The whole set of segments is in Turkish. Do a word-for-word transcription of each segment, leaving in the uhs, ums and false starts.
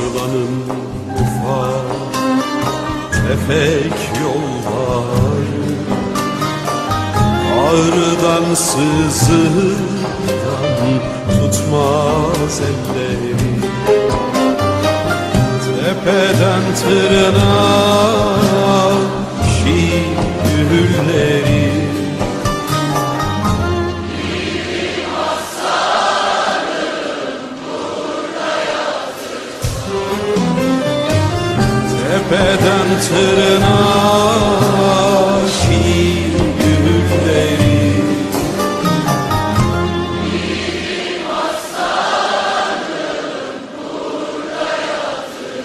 Tarlanın ufak tefek yolları, ağrıdan sızıdan tutmaz elleri. Tepeden tırnağa şiirleri. Tepeden tırnağa şiir gülleri. Benim aslanım burada yatır.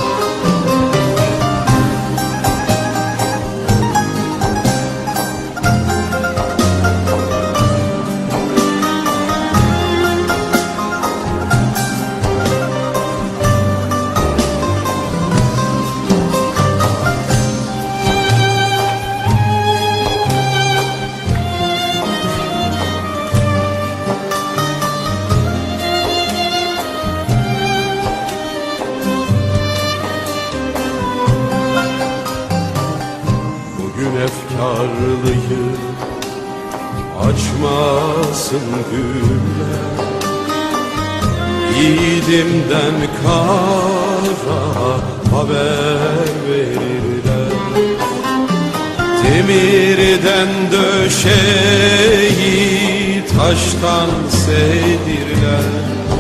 Efkarlıyı açmasın güller, yiğidimden kara haber verirler. Demirden döşeyi taştan sevdirler.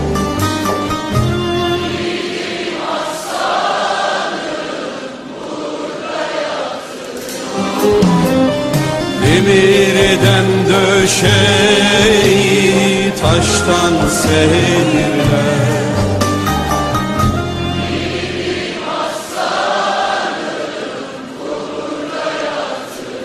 Demirden döşeyi taştan serirler. Benim aslanım burada yatır.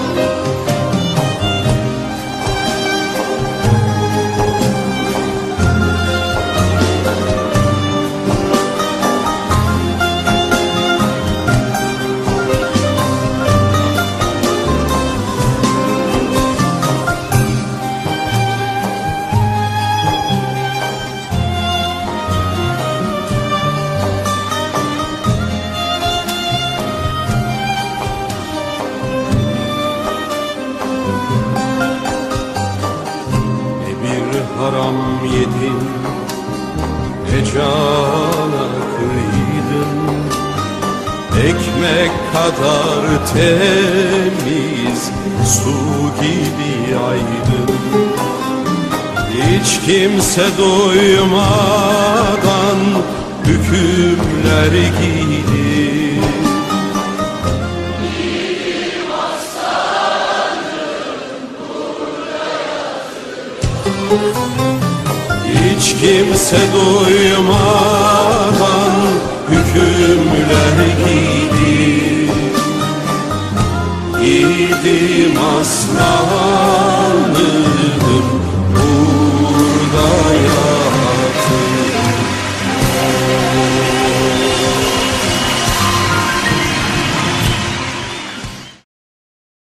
Haram yedin, ne cana kıydın, ekmek kadar temiz, su gibi aydın. Hiç kimse doymadan hükümler giydi. Benim aslanım burada yatır. Hiç kimse duymadan hükümler giydi. Giydim aslanım